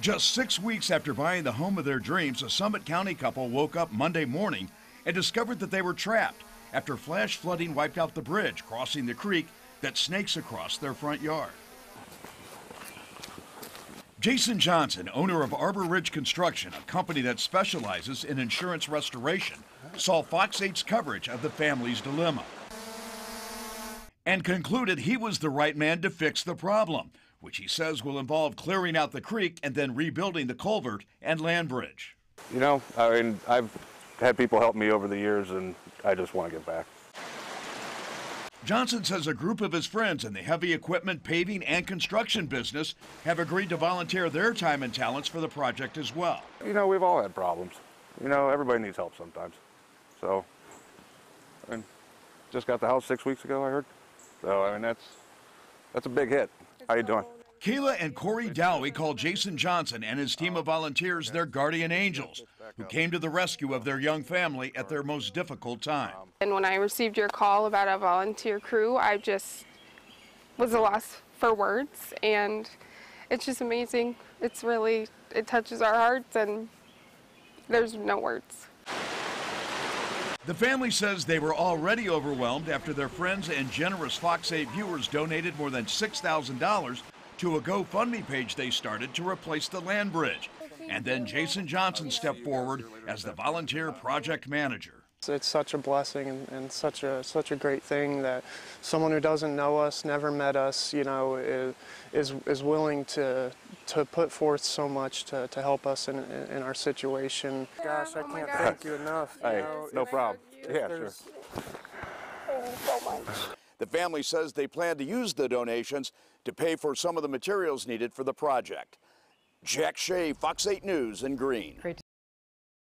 Just 6 weeks after buying the home of their dreams, a Summit County couple woke up Monday morning and discovered that they were trapped after flash flooding wiped out the bridge crossing the creek that snakes across their front yard. Jason Johnson, owner of Arbor Ridge Construction, a company that specializes in insurance restoration, saw Fox 8's coverage of the family's dilemma and concluded he was the right man to fix the problem, which he says will involve clearing out the creek and then rebuilding the culvert and land bridge. You know, I mean, I've had people help me over the years, and I just want to get back. Johnson says a group of his friends in the heavy equipment, paving, and construction business have agreed to volunteer their time and talents for the project as well. You know, we've all had problems. You know, everybody needs help sometimes. So, I mean, just got the house 6 weeks ago, I heard. So, I mean, that's a big hit. How you doing? Kayla and Corey Dowie called Jason Johnson and his team of volunteers their guardian angels, who came to the rescue of their young family at their most difficult time. And when I received your call about a volunteer crew, I just was a loss for words, and it's just amazing. It touches our hearts, and there's no words. The family says they were already overwhelmed after their friends and generous Fox 8 viewers donated more than $6,000 to a GoFundMe page they started to replace the land bridge. And then Jason Johnson stepped forward as the volunteer project manager. It's such a blessing and such a great thing that someone who doesn't know us, never met us, you know, is willing to put forth so much to help us in our situation. Gosh, I can't thank you enough. Hey, no problem. Yeah, sure. Thank you so much. The family says they plan to use the donations to pay for some of the materials needed for the project. Jack Shea, Fox 8 News in Greene. Great to